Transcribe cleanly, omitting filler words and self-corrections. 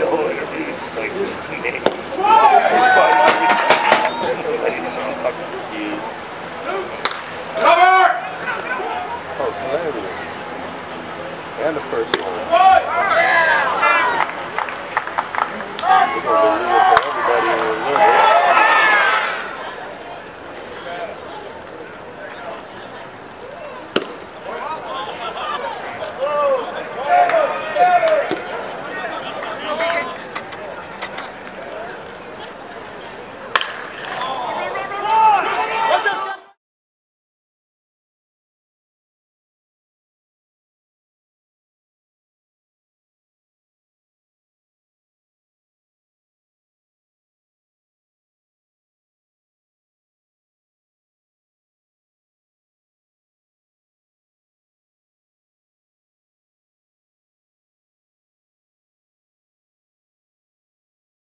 whole interview is just like, man. I spotted ladies on fucking confused. Oh, so there it is. And the first one.